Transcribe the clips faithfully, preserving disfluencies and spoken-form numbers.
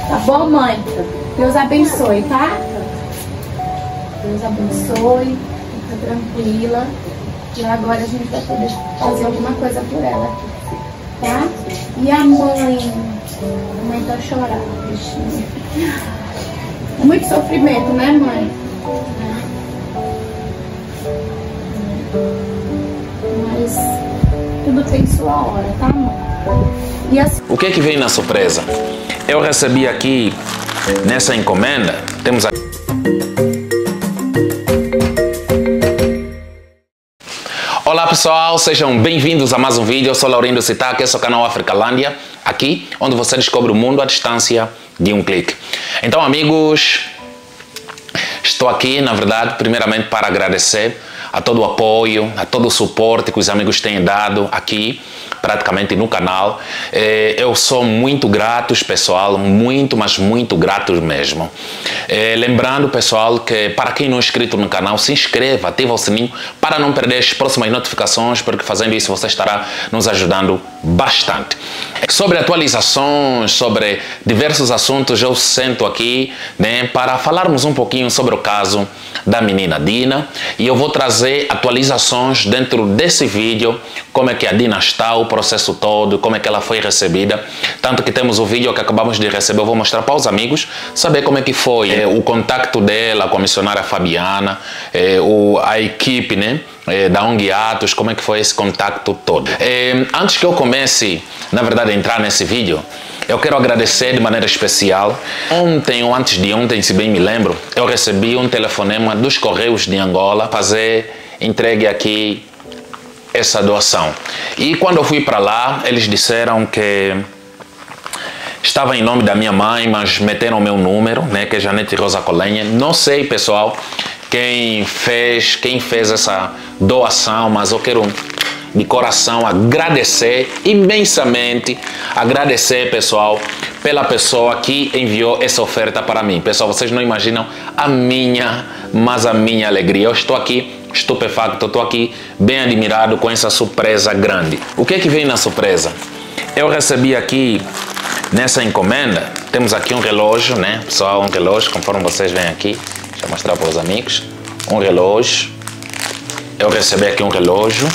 Tá bom, mãe? Deus abençoe, tá? Deus abençoe, fica tranquila. E agora a gente vai poder fazer alguma coisa por ela aqui, tá? E a mãe? A mãe tá chorando, bichinha. Muito sofrimento, né, mãe? Mas tudo tem sua hora, tá, mãe? E assim... O que é que vem na surpresa? Eu recebi aqui, nessa encomenda, temos aqui... Olá pessoal, sejam bem-vindos a mais um vídeo. Eu sou Laurindo Sitaki, esse é o canal Africalândia, aqui onde você descobre o mundo à distância de um clique. Então, amigos, estou aqui, na verdade, primeiramente para agradecer a todo o apoio, a todo o suporte que os amigos têm dado aqui, praticamente no canal. Eu sou muito grato, pessoal, muito, mas muito grato mesmo. Lembrando, pessoal, que para quem não é inscrito no canal, se inscreva, ativa o sininho para não perder as próximas notificações, porque fazendo isso você estará nos ajudando bastante. Sobre atualizações, sobre diversos assuntos, eu sento aqui, né, para falarmos um pouquinho sobre o caso da menina Dina, e eu vou trazer atualizações dentro desse vídeo, como é que a Dina está, o processo todo, como é que ela foi recebida, tanto que temos o vídeo que acabamos de receber, eu vou mostrar para os amigos, saber como é que foi é, o contato dela com a missionária Fabiana, é, o, a equipe, né, é, da O N G Atos, como é que foi esse contato todo. É, antes que eu comece, na verdade, a entrar nesse vídeo, eu quero agradecer de maneira especial. Ontem ou antes de ontem, se bem me lembro, eu recebi um telefonema dos Correios de Angola fazer entregue aqui essa doação. E quando eu fui para lá, eles disseram que estava em nome da minha mãe, mas meteram o meu número, né, que é Janete Rosa Colenha. Não sei, pessoal, quem fez, quem fez essa doação, mas eu quero de coração agradecer imensamente, agradecer, pessoal, pela pessoa que enviou essa oferta para mim. Pessoal, vocês não imaginam a minha, mas a minha alegria. Eu estou aqui estupefacto, eu estou aqui bem admirado com essa surpresa grande. O que é que veio na surpresa? Eu recebi aqui nessa encomenda, temos aqui um relógio, né, pessoal, um relógio, conforme vocês veem aqui, deixa eu mostrar para os amigos, um relógio. Eu recebi aqui um relógio.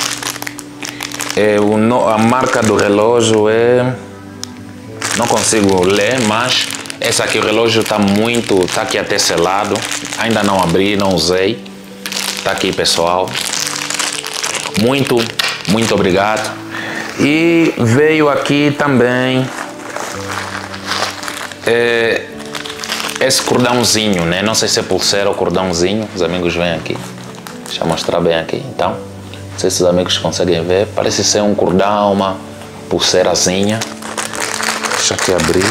É, o, no, a marca do relógio é... não consigo ler, mas esse aqui, o relógio está muito... está aqui até selado. Ainda não abri, não usei. Está aqui, pessoal. Muito, muito obrigado. E veio aqui também... É, esse cordãozinho, né? Não sei se é pulseira ou cordãozinho. Os amigos vêm aqui. Deixa eu mostrar bem aqui, então. Não sei se os amigos conseguem ver. Parece ser um cordão, uma pulseirazinha. Deixa aqui abrir.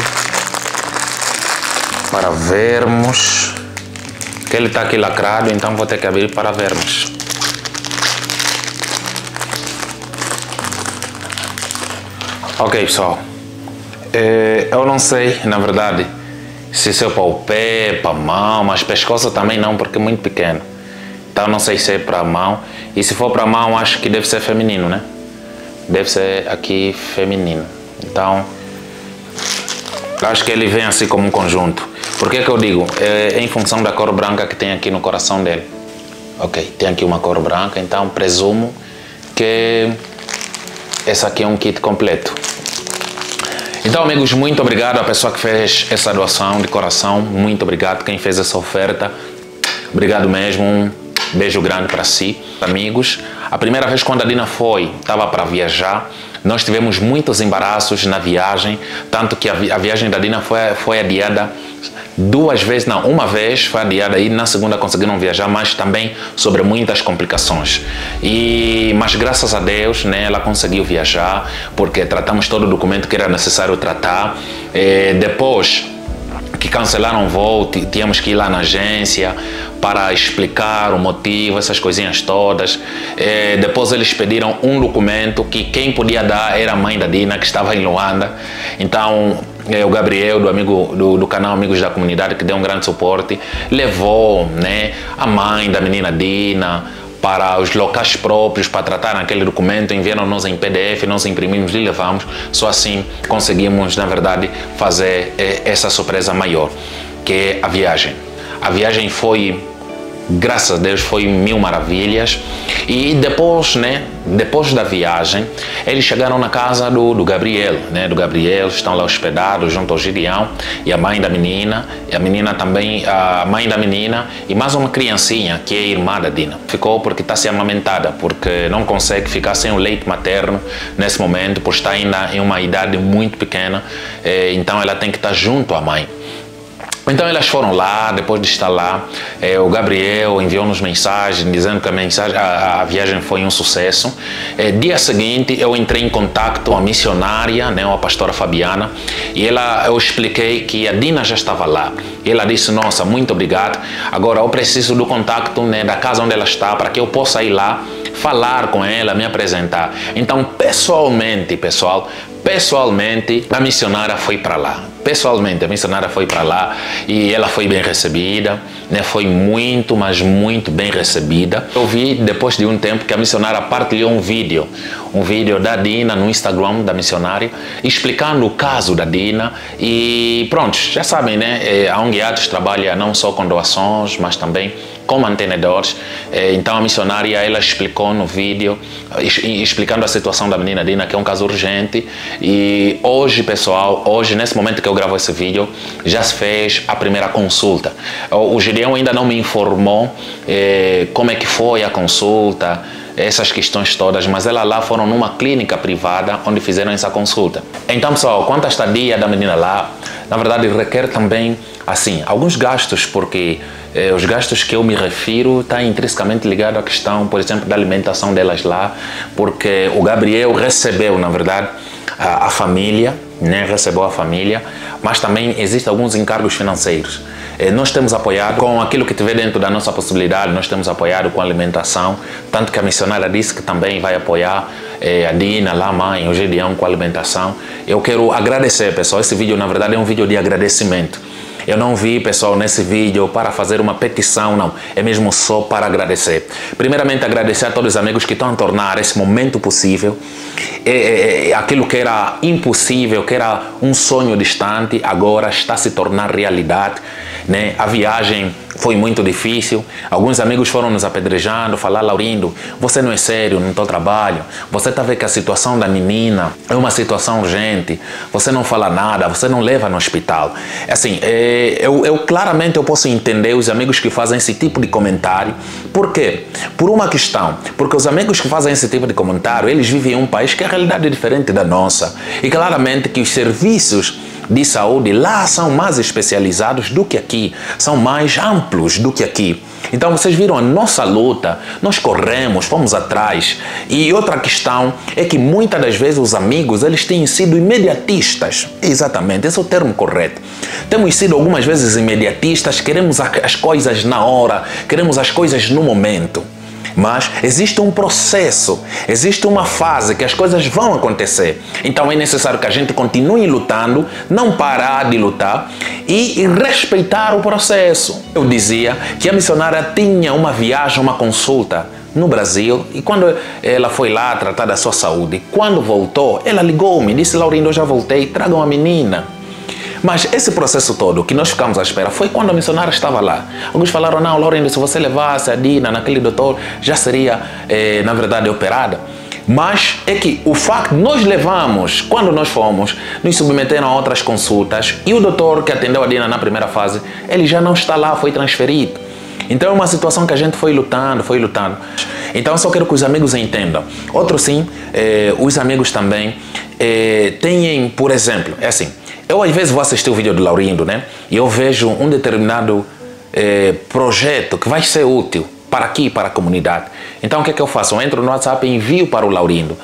Para vermos. Que ele está aqui lacrado, então vou ter que abrir para vermos. Ok, pessoal. É, eu não sei, na verdade, se isso é para o pé, para a mão, mas pescoço também não, porque é muito pequeno. Então não sei se é para a mão. E se for para a mão, acho que deve ser feminino, né? Deve ser aqui feminino. Então, acho que ele vem assim como um conjunto. Por que que eu digo? É em função da cor branca que tem aqui no coração dele. Ok, tem aqui uma cor branca, então presumo que esse aqui é um kit completo. Então, amigos, muito obrigado à pessoa que fez essa doação de coração. Muito obrigado quem fez essa oferta. Obrigado mesmo. Um beijo grande para si, amigos. A primeira vez quando a Dina foi, estava para viajar. Nós tivemos muitos embaraços na viagem, tanto que a, vi a viagem da Dina foi, foi adiada duas vezes, não, uma vez foi adiada e na segunda conseguiram viajar, mas também sobre muitas complicações. E, mas graças a Deus, né, ela conseguiu viajar, porque tratamos todo o documento que era necessário tratar. E depois que cancelaram o voo, tínhamos que ir lá na agência para explicar o motivo, essas coisinhas todas. E depois eles pediram um documento que quem podia dar era a mãe da Dina, que estava em Luanda. Então o Gabriel, do, amigo, do, do canal Amigos da Comunidade, que deu um grande suporte, levou, né, a mãe da menina Dina para os locais próprios, para tratar aquele documento, enviaram-nos em P D F, nós imprimimos e levamos. Só assim conseguimos, na verdade, fazer eh, essa surpresa maior, que é a viagem. A viagem foi, graças a Deus, foi mil maravilhas. E depois, né, depois da viagem, eles chegaram na casa do, do Gabriel, né, do Gabriel, estão lá hospedados junto ao Gideão e a mãe da menina, e a menina também, a mãe da menina e mais uma criancinha, que é a irmã da Dina. Ficou porque está se amamentada, porque não consegue ficar sem o leite materno nesse momento, por estar ainda em uma idade muito pequena, então ela tem que estar junto à mãe. Então elas foram lá, depois de estar lá, eh, o Gabriel enviou-nos mensagem dizendo que a, mensagem, a, a viagem foi um sucesso. Eh, dia seguinte eu entrei em contato com a missionária, né, a pastora Fabiana, e ela, eu expliquei que a Dina já estava lá. E ela disse, nossa, muito obrigado, agora eu preciso do contato, né, da casa onde ela está, para que eu possa ir lá, falar com ela, me apresentar. Então pessoalmente, pessoal, pessoalmente a missionária foi para lá. Pessoalmente, a missionária foi para lá e ela foi bem recebida, né? Foi muito, mas muito bem recebida. Eu vi depois de um tempo que a missionária partilhou um vídeo, um vídeo da Dina no Instagram da missionária, explicando o caso da Dina e pronto, já sabem, né? A O N G Atos trabalha não só com doações, mas também com mantenedores. Então a missionária, ela explicou no vídeo, explicando a situação da menina Dina, que é um caso urgente. E hoje, pessoal, hoje, nesse momento que eu gravo esse vídeo, já se fez a primeira consulta. O Gideão ainda não me informou eh, como é que foi a consulta, essas questões todas, mas elas lá foram numa clínica privada onde fizeram essa consulta. Então, pessoal, quanto à estadia da menina lá, na verdade requer também, assim, alguns gastos, porque eh, os gastos que eu me refiro estão intrinsecamente ligados à questão, por exemplo, da alimentação delas lá, porque o Gabriel recebeu, na verdade, a, a família, né, recebeu a família, mas também existem alguns encargos financeiros. Eh, nós temos apoiado com aquilo que tiver dentro da nossa possibilidade, nós temos apoiado com alimentação, tanto que a missionária disse que também vai apoiar eh, a Dina, lá a mãe, o Gideão com alimentação. Eu quero agradecer, pessoal, esse vídeo na verdade é um vídeo de agradecimento. Eu não vi, pessoal, nesse vídeo para fazer uma petição, não. É mesmo só para agradecer. Primeiramente, agradecer a todos os amigos que estão a tornar esse momento possível. É, é, aquilo que era impossível, que era um sonho distante, agora está se tornando realidade, né? A viagem foi muito difícil. Alguns amigos foram nos apedrejando, falar, Laurindo, você não é sério no teu trabalho. Você está vendo que a situação da menina é uma situação urgente. Você não fala nada, você não leva no hospital. Assim, é, eu, eu claramente eu posso entender os amigos que fazem esse tipo de comentário. Por quê? Por uma questão. Porque os amigos que fazem esse tipo de comentário, eles vivem em um país que a realidade é diferente da nossa. E claramente que os serviços de saúde lá são mais especializados do que aqui, são mais amplos do que aqui. Então vocês viram a nossa luta, nós corremos, fomos atrás. E outra questão é que muitas das vezes os amigos, eles têm sido imediatistas. Exatamente, esse é o termo correto. Temos sido algumas vezes imediatistas, queremos as coisas na hora, queremos as coisas no momento. Mas existe um processo, existe uma fase que as coisas vão acontecer. Então é necessário que a gente continue lutando, não parar de lutar e respeitar o processo. Eu dizia que a missionária tinha uma viagem, uma consulta no Brasil, e quando ela foi lá tratar da sua saúde, quando voltou, ela ligou-me, disse, Laurindo, eu já voltei, tragam a menina. Mas esse processo todo que nós ficamos à espera foi quando a missionária estava lá. Alguns falaram, não, Laurindo, se você levasse a Dina naquele doutor, já seria, eh, na verdade, operada. Mas é que o facto, nós levamos, quando nós fomos, nos submeteram a outras consultas e o doutor que atendeu a Dina na primeira fase, ele já não está lá, foi transferido. Então é uma situação que a gente foi lutando, foi lutando. Então eu só quero que os amigos entendam. Outro sim, eh, os amigos também eh, têm, por exemplo, é assim, eu às vezes vou assistir o vídeo do Laurindo, né? E eu vejo um determinado eh, projeto que vai ser útil para aqui, para a comunidade. Então o que é que eu faço? Eu entro no WhatsApp e envio para o Laurindo.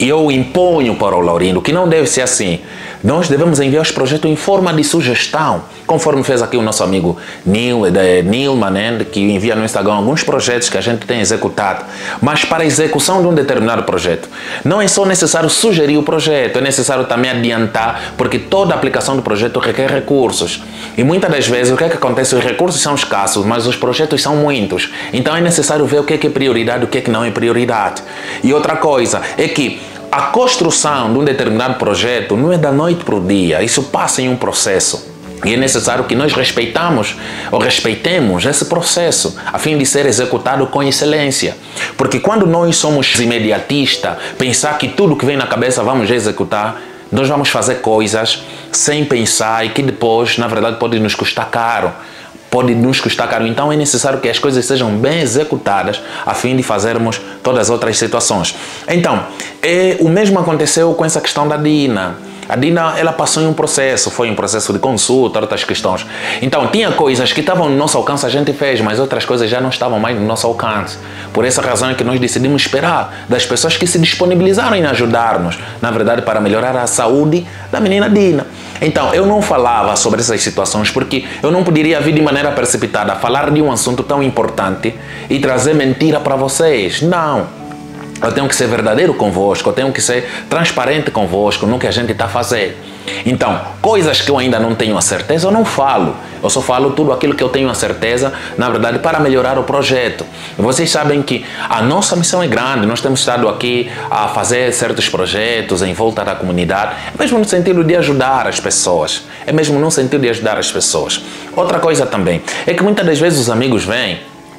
E eu imponho para o Laurindo que não deve ser assim. Nós devemos enviar os projetos em forma de sugestão, conforme fez aqui o nosso amigo Neil, Neil Manend, que envia no Instagram alguns projetos que a gente tem executado. Mas para a execução de um determinado projeto, não é só necessário sugerir o projeto, é necessário também adiantar, porque toda aplicação do projeto requer recursos. E muitas das vezes o que é que acontece? Os recursos são escassos, mas os projetos são muitos. Então é necessário ver o que é, que é prioridade e o que é que não é prioridade. E outra coisa é que a construção de um determinado projeto não é da noite para o dia, isso passa em um processo. E é necessário que nós respeitamos ou respeitemos esse processo a fim de ser executado com excelência. Porque quando nós somos imediatistas, pensar que tudo que vem na cabeça vamos executar, nós vamos fazer coisas sem pensar e que depois, na verdade, pode nos custar caro. Pode nos custar caro. Então é necessário que as coisas sejam bem executadas a fim de fazermos todas as outras situações. Então, é, o mesmo aconteceu com essa questão da Dina. A Dina, ela passou em um processo, foi um processo de consulta, outras questões. Então, tinha coisas que estavam no nosso alcance, a gente fez, mas outras coisas já não estavam mais no nosso alcance. Por essa razão é que nós decidimos esperar das pessoas que se disponibilizaram em ajudar-nos, na verdade, para melhorar a saúde da menina Dina. Então, eu não falava sobre essas situações porque eu não poderia vir de maneira precipitada falar de um assunto tão importante e trazer mentira para vocês. Não. Eu tenho que ser verdadeiro convosco, eu tenho que ser transparente convosco no que a gente está fazendo. Então, coisas que eu ainda não tenho a certeza, eu não falo. Eu só falo tudo aquilo que eu tenho a certeza, na verdade, para melhorar o projeto. E vocês sabem que a nossa missão é grande, nós temos estado aqui a fazer certos projetos em volta da comunidade, é mesmo no sentido de ajudar as pessoas, é mesmo no sentido de ajudar as pessoas. Outra coisa também, é que muitas das vezes os amigos vêm,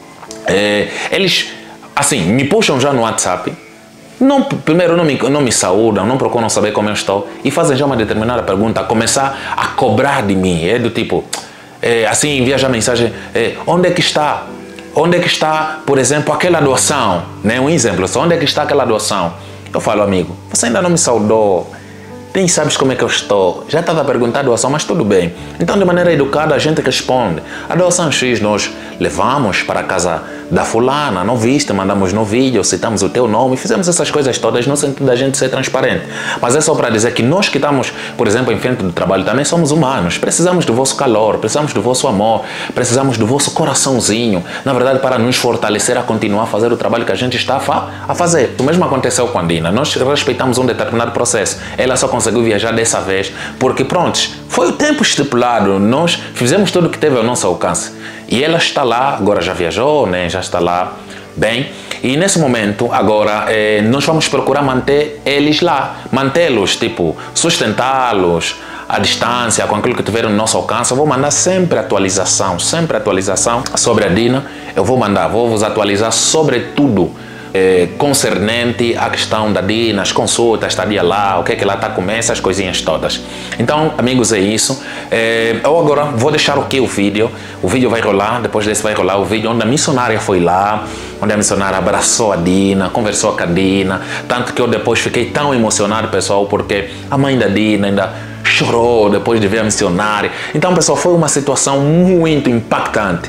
é, eles... assim, me puxam já no WhatsApp, não, primeiro não me, não me saúdam, não procuram saber como eu estou e fazem já uma determinada pergunta, a começar a cobrar de mim, é do tipo, é, assim, envia já mensagem, é, onde é que está? Onde é que está, por exemplo, aquela doação? Né? Um exemplo, onde é que está aquela doação? Eu falo, amigo, você ainda não me saudou, nem sabes como é que eu estou. Já estava a perguntar a doação, mas tudo bem. Então, de maneira educada, a gente responde. A doação X nós levamos para a casa da fulana, não viste, mandamos no vídeo, citamos o teu nome, fizemos essas coisas todas no sentido da gente ser transparente. Mas é só para dizer que nós que estamos, por exemplo, em frente do trabalho, também somos humanos. Precisamos do vosso calor, precisamos do vosso amor, precisamos do vosso coraçãozinho, na verdade, para nos fortalecer a continuar a fazer o trabalho que a gente está a fazer. O mesmo aconteceu com a Dina. Nós respeitamos um determinado processo. Ela só conseguiu viajar dessa vez porque, pronto, foi o tempo estipulado, nós fizemos tudo o que teve ao nosso alcance. E ela está lá, agora já viajou, né? Já está lá bem. E nesse momento, agora, eh, nós vamos procurar manter eles lá, mantê-los, tipo, sustentá-los à distância, com aquilo que tiver no nosso alcance. Eu vou mandar sempre atualização, sempre atualização sobre a Dina. Eu vou mandar, vou vos atualizar sobre tudo. É, concernente à questão da Dina, as consultas, estadia lá, o que é que ela está comendo, essas coisinhas todas. Então, amigos, é isso. É, eu agora vou deixar aqui o vídeo. O vídeo vai rolar, depois desse vai rolar o vídeo onde a missionária foi lá, onde a missionária abraçou a Dina, conversou com a Dina. Tanto que eu depois fiquei tão emocionado, pessoal, porque a mãe da Dina ainda chorou depois de ver a missionária. Então, pessoal, foi uma situação muito impactante.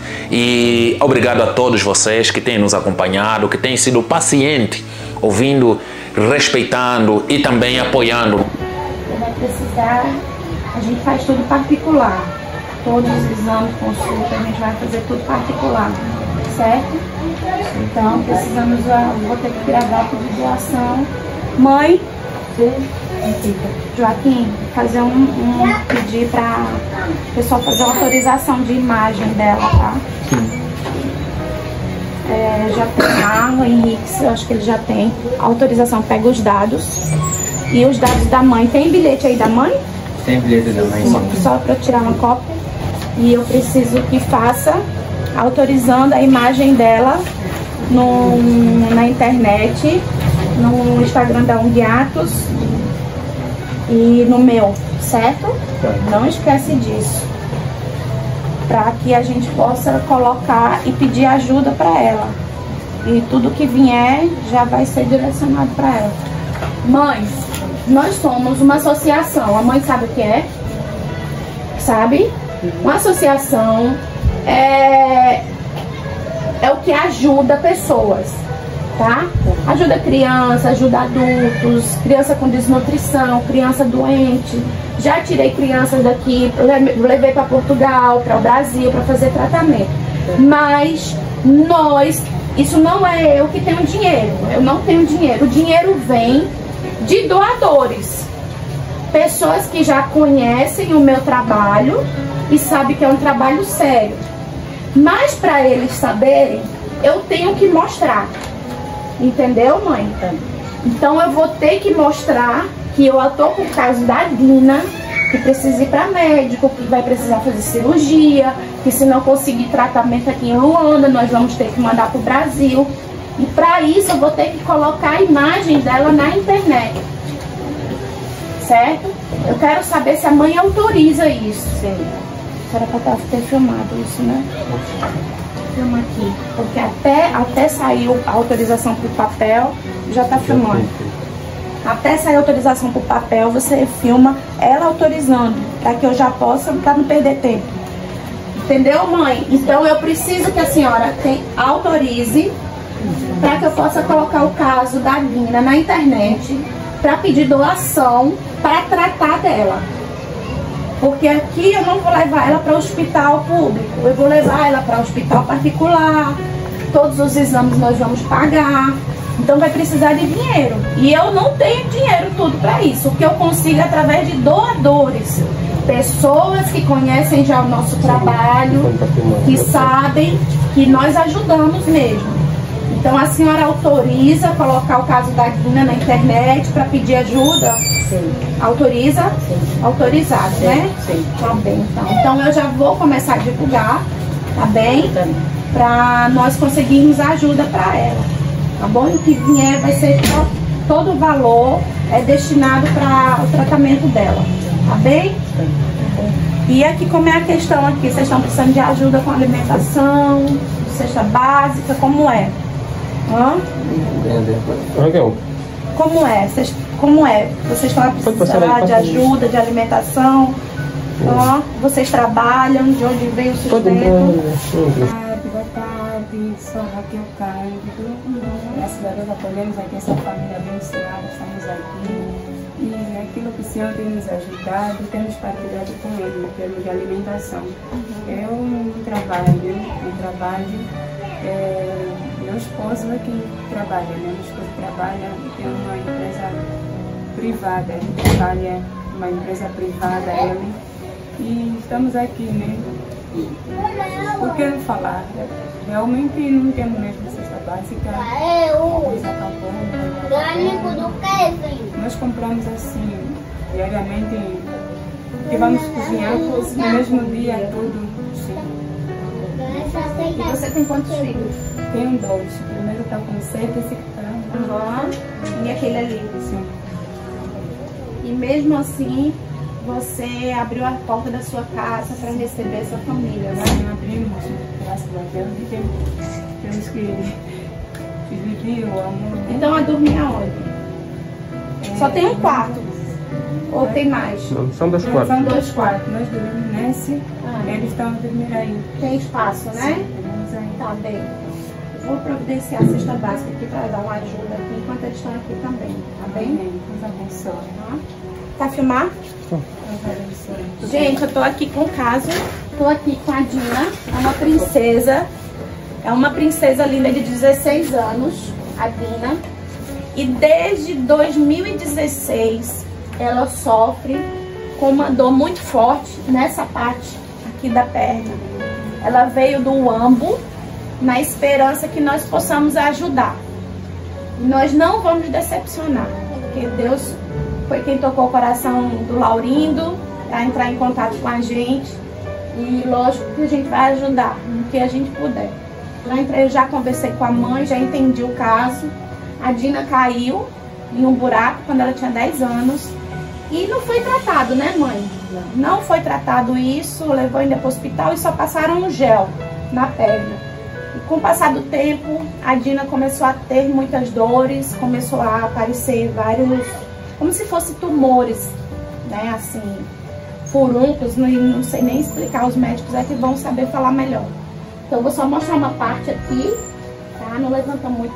E obrigado a todos vocês que têm nos acompanhado, que têm sido pacientes, ouvindo, respeitando e também apoiando. Você vai precisar, a gente faz tudo particular. Todos os exames, consulta, a gente vai fazer tudo particular, certo? Então, precisamos, vou ter que gravar por doação. Mãe, Joaquim, fazer um, um pedir para o pessoal fazer uma autorização de imagem dela, tá? Sim. É, já tem lá o Henrique, eu acho que ele já tem autorização, pega os dados e os dados da mãe. Tem bilhete aí da mãe? Tem bilhete da mãe, sim. Só para tirar uma cópia. E eu preciso que faça autorizando a imagem dela no, na internet, no Instagram da Unguiatos e no meu, certo? Não esquece disso, para que a gente possa colocar e pedir ajuda para ela. E tudo que vier já vai ser direcionado para ela. Mãe, nós somos uma associação. A mãe sabe o que é? Sabe? Uma associação é, é o que ajuda pessoas. tá? Ajuda criança, ajuda adultos, criança com desnutrição, criança doente. Já tirei crianças daqui, levei para Portugal, para o Brasil, para fazer tratamento. Mas nós, isso não é eu que tenho dinheiro, eu não tenho dinheiro. O dinheiro vem de doadores. Pessoas que já conhecem o meu trabalho e sabem que é um trabalho sério. Mas para eles saberem, eu tenho que mostrar. Entendeu, mãe? Então eu vou ter que mostrar que eu estou com o caso da Dina, que precisa ir para médico, que vai precisar fazer cirurgia, que se não conseguir tratamento aqui em Luanda, nós vamos ter que mandar para o Brasil. E para isso eu vou ter que colocar a imagem dela na internet. Certo? Eu quero saber se a mãe autoriza isso. Sim. Era para ter filmado isso, né? Filma aqui. Porque até, até sair a autorização para o papel, já está filmando. Até sair a autorização para o papel, você filma ela autorizando, para que eu já possa, para não perder tempo. Entendeu, mãe? Então eu preciso que a senhora tem, autorize, para que eu possa colocar o caso da Dina na internet, para pedir doação, para tratar dela. Porque aqui eu não vou levar ela para o hospital público, eu vou levar ela para o hospital particular, todos os exames nós vamos pagar, então vai precisar de dinheiro. E eu não tenho dinheiro tudo para isso, o que eu consigo é através de doadores, pessoas que conhecem já o nosso trabalho, que sabem que nós ajudamos mesmo. Então a senhora autoriza colocar o caso da Dina na internet para pedir ajuda? Sim. Autoriza? Sim. Autorizado, sim, né? Sim. Tá bem, então. Então eu já vou começar a divulgar, tá bem? Para nós conseguirmos ajuda para ela, tá bom? E o que vier vai ser todo, todo o valor é destinado para o tratamento dela, tá bem? Sim. Tá bem. E aqui como é a questão aqui? Vocês estão precisando de ajuda com alimentação, cesta básica, como é? Hã? Como é? Vocês, como é? Vocês estão a precisar de ajuda, de alimentação? Hã? Vocês trabalham? De onde vem o sustento? Boa tarde, sou Raquel Cândido. Graças a Deus acolhemos aqui essa família abençoada, estamos aqui. E aquilo que o Senhor tem nos ajudado, temos partilhado com Ele em termos de alimentação. Eu não trabalho, não trabalho. É, meu esposo é que trabalha, né? Meu esposo trabalha, tem uma empresa privada, ele trabalha uma empresa privada, ele. E estamos aqui, né? Por que não falar? Realmente não temos mesmo cesta básica. Nós compramos assim, diariamente, que vamos cozinhar no mesmo dia, tudo. Sim. E você tem quantos filhos? Tenho dois. O primeiro está com sete, esse que está. Uhum. E aquele ali? Sim. E mesmo assim, você abriu a porta da sua casa para receber essa família, né? Sim, abrimos, graças a Deus. E temos, temos que dividir o amor. Então, a dormir aonde? É, Só tem um quarto? Ou tem mais? Não, são dois quartos. São dois quartos. Nós dormimos nesse, ah, eles estão a dormir aí. Tem espaço, né? Sim, aí. Tá bem. Vou providenciar a cesta básica aqui para dar uma ajuda aqui, enquanto eles estão aqui também, tá bem? Deus abençoe. Tá? Tá filmar? Gente, eu tô aqui com o caso, tô aqui com a Dina, é uma princesa, é uma princesa linda de dezesseis anos, a Dina, e desde dois mil e dezesseis ela sofre com uma dor muito forte nessa parte aqui da perna. Ela veio do Uambo na esperança que nós possamos ajudar. E nós não vamos decepcionar, porque Deus foi quem tocou o coração do Laurindo para entrar em contato com a gente. E lógico que a gente vai ajudar no que a gente puder. Já entrei, já conversei com a mãe, já entendi o caso. A Dina caiu em um buraco quando ela tinha dez anos. E não foi tratado, né, mãe? Não foi tratado isso, levou ainda para o hospital e só passaram um gel na perna. E com o passar do tempo, a Dina começou a ter muitas dores, começou a aparecer vários, como se fossem tumores, né, assim, furúnculos, não, não sei nem explicar, os médicos é que vão saber falar melhor. Então, eu vou só mostrar uma parte aqui, tá? Não levanta muito para não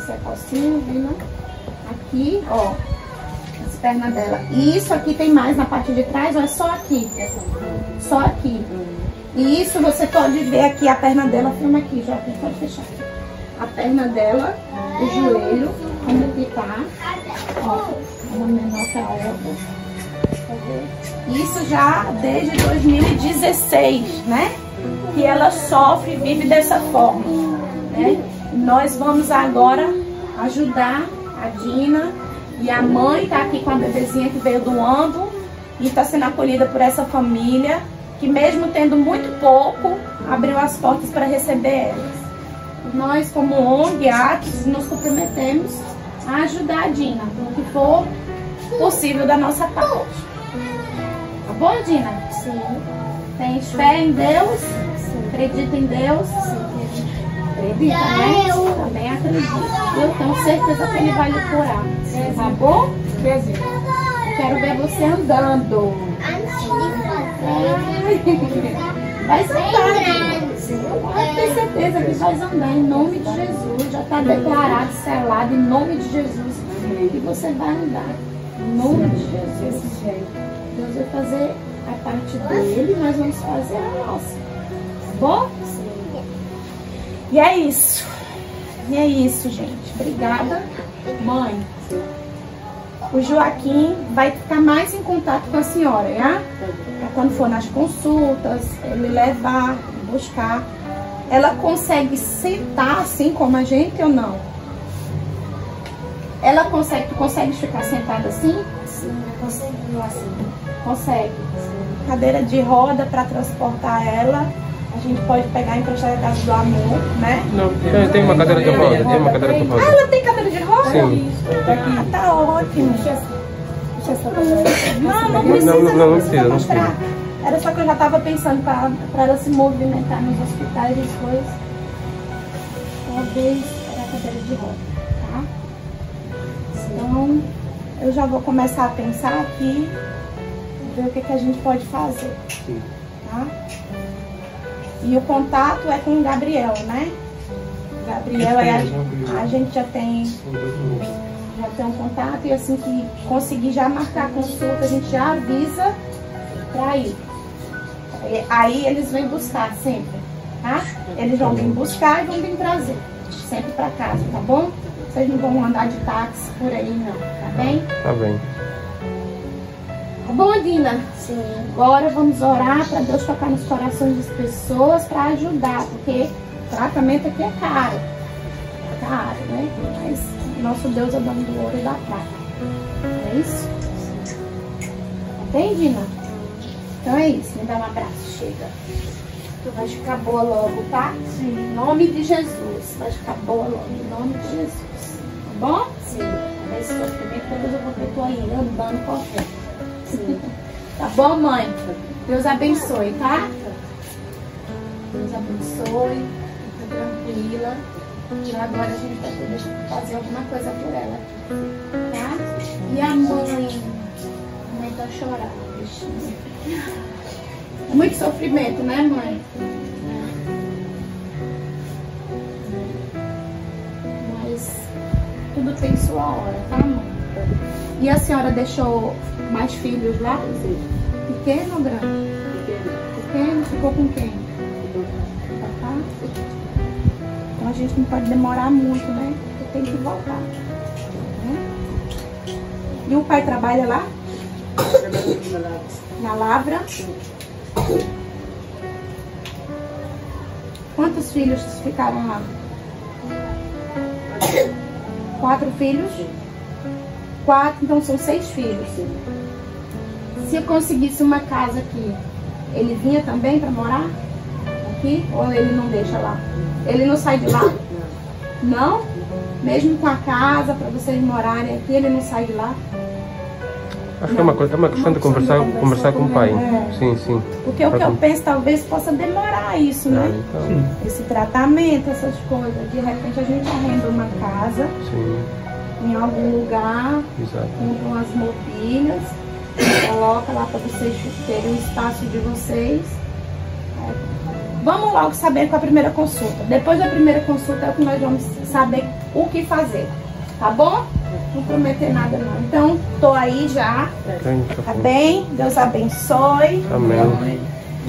essa é a calcinha, Dina. Aqui, ó, as pernas dela. E isso aqui tem mais na parte de trás, ou é só aqui? Só aqui. E isso você pode ver aqui, a perna dela, filma aqui, já pode fechar aqui. A perna dela, o joelho, como que tá. Ó, uma menor que a outra. Isso já desde dois mil e dezesseis, né? Que ela sofre e vive dessa forma, né? Nós vamos agora ajudar a Dina, e a mãe tá aqui com a bebezinha que veio doando e está sendo acolhida por essa família que, mesmo tendo muito pouco, abriu as portas para receber elas. Nós, como O N G, Atos, nos comprometemos a ajudar a Dina no que for possível da nossa parte. Tá bom, Dina? Sim. Tem fé em Deus? Sim. Acredita em Deus? Sim. Acredita, né? Eu também acredito. Eu tenho certeza que Ele vai lhe curar. Tá bom? Quero ver você andando. Vai andar. Pode ter certeza que vai andar em nome de Jesus. Já está declarado, selado em nome de Jesus que você vai andar. Em nome de Jesus. Deus vai fazer a parte dele, nós vamos fazer a nossa. Tá bom? E é isso. E é isso, gente. Obrigada, mãe. O Joaquim vai ficar mais em contato com a senhora, né? Pra quando for nas consultas, ele levar, buscar. Ela consegue sentar assim como a gente ou não? Ela consegue, tu consegue ficar sentada assim? Sim, eu consigo assim. Consegue. Sim. Cadeira de roda para transportar ela. A gente pode pegar e emprestar a casa do amor, né? Não, tem, tem uma cadeira de roda, tem uma cadeira de roda. Ah, ela tem cadeira de roda? Sim. Ah, tá ótimo. Não, não precisa. Não, não, não precisa, não mostrar. precisa. Era só que eu já tava pensando para ela se movimentar nos hospitais e coisas. Talvez era a cadeira de roda, tá? Então, eu já vou começar a pensar aqui, ver o que, que a gente pode fazer, tá? E o contato é com o Gabriel, né? Gabriel, aí a, a gente já tem, já tem um contato, e assim que conseguir já marcar a consulta, a gente já avisa pra ir. Aí eles vêm buscar sempre, tá? Eles vão vir buscar e vão vir trazer, sempre pra casa, tá bom? Vocês não vão andar de táxi por aí não, tá bem? Tá bem. Tá bom, Dina? Sim. Agora vamos orar para Deus tocar nos corações das pessoas para ajudar, porque o tratamento aqui é caro. É caro, né? Mas nosso Deus é dono do ouro e da prata. É isso? Tem, Dina? Então é isso. Me dá um abraço. Chega. Tu vai ficar boa logo, tá? Sim. Em nome de Jesus. Vai ficar boa logo. Em nome de Jesus. Tá bom? Sim. Esse sofrimento, depois eu vou ver tu aí andando correndo. Sim. Tá bom, mãe? Deus abençoe, tá? Deus abençoe. Fica tranquila. E agora a gente vai poder fazer alguma coisa por ela. Tá? E a mãe? A mãe tá chorando, bichinha. É muito sofrimento, né, mãe? Mas tudo tem sua hora, tá, mãe? E a senhora deixou mais filhos lá? Pequeno ou grande? Pequeno. Ficou com quem? Papá? Então a gente não pode demorar muito, né? Porque tem que voltar. Né? E o pai trabalha lá? Na Lavra? Quantos filhos ficaram lá? Quatro filhos? Quatro, então são seis filhos. Se eu conseguisse uma casa aqui, ele vinha também para morar aqui? Ou ele não deixa lá? Ele não sai de lá? Não? Mesmo com a casa, para vocês morarem aqui, ele não sai de lá? Acho que é uma, coisa, é uma questão de conversar, conversar com o pai. É. Sim, sim. Porque o que eu penso, talvez possa demorar isso, né? Ah, então. Esse tratamento, essas coisas. De repente a gente arrenda uma casa Sim, em algum lugar, exato. compra umas mobílias, coloca lá para vocês terem o espaço de vocês. É. Vamos logo saber com a primeira consulta. Depois da primeira consulta é o que nós vamos saber o que fazer, tá bom? Não prometer nada não. Então, tô aí já, tá bem? Deus abençoe. Amém.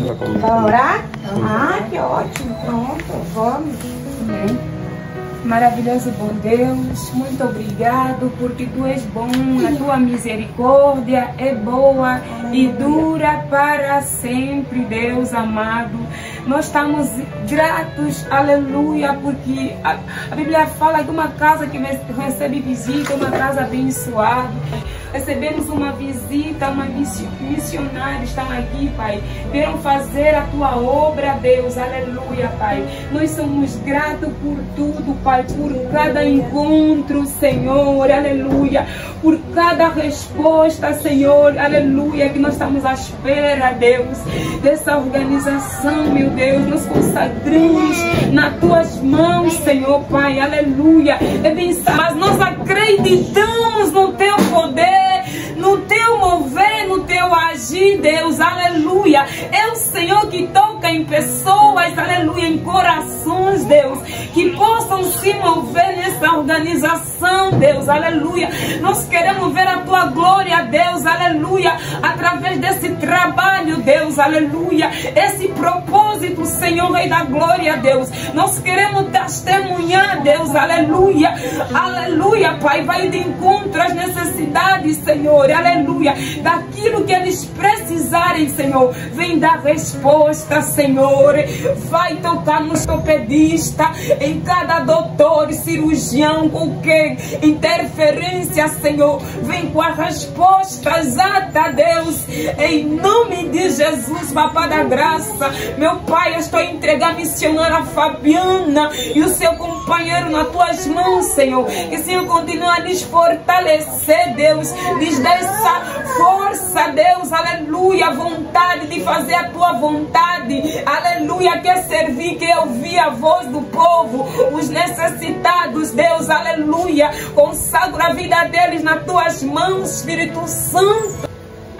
Vai orar? Ah, que ótimo, pronto, vamos. Amém. Maravilhoso bom Deus, muito obrigado porque Tu és bom, a Tua misericórdia é boa e dura para sempre, Deus amado. Nós estamos gratos, aleluia, porque a, a Bíblia fala de uma casa que recebe visita, uma casa abençoada. Recebemos uma visita, uma missionária estão aqui, Pai. Vieram fazer a Tua obra, Deus, aleluia, Pai. Nós somos gratos por tudo, Pai, por cada encontro, Senhor, aleluia. Por cada resposta, Senhor, aleluia, que nós estamos à espera, Deus, dessa organização, meu Deus. Nos consagramos nas Tuas mãos, Senhor, Pai, aleluia. É bem, mas nós acreditamos no Teu poder, no Teu mover, no Teu agir, Deus, aleluia. É o Senhor que toca em pessoas, aleluia, em corações, Deus, que possam se mover nessa organização, Deus, aleluia. Nós queremos ver a Tua glória, Deus, aleluia, através desse trabalho, Deus, aleluia. Esse propósito, Senhor, Rei da glória, Deus. Nós queremos testemunhar, Deus, aleluia, aleluia, Pai. Vai de encontro às necessidades, Senhor, aleluia, daquilo que eles precisarem, Senhor. Vem dar resposta, Senhor. Vai tocar no ortopedista, em cada doutor, cirurgião, qualquer interferência, Senhor. Vem com a resposta exata, Deus, em nome de Jesus, Papá da graça. Meu Pai, eu estou a entregar a missionária Fabiana e o seu companheiro nas Tuas mãos, Senhor. Que o Senhor continue a lhes fortalecer, Deus. Lhes dê essa força, Deus, aleluia, vontade de fazer a Tua vontade, aleluia, quer servir, quer ouvir a voz do povo, os necessitados, Deus, aleluia. Consagra a vida deles nas Tuas mãos, Espírito Santo.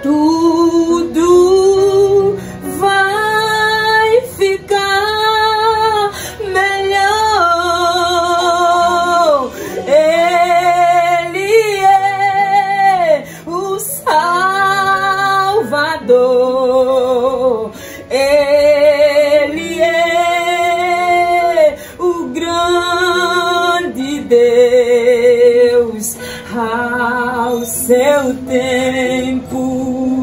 Tudo vai ficar melhor. Ele é o Salvador. Ele é o grande Deus. Ao seu tempo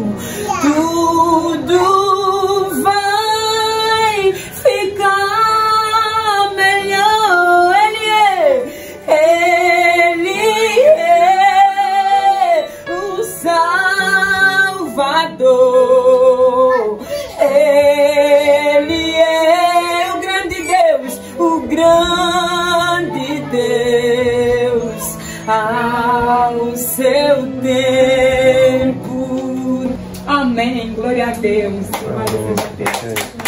tudo vai ficar melhor. Ele é, Ele é o Salvador. Ele é o grande Deus, o grande Deus. Ao seu tempo. Amém. Glória a Deus. Glória a Deus.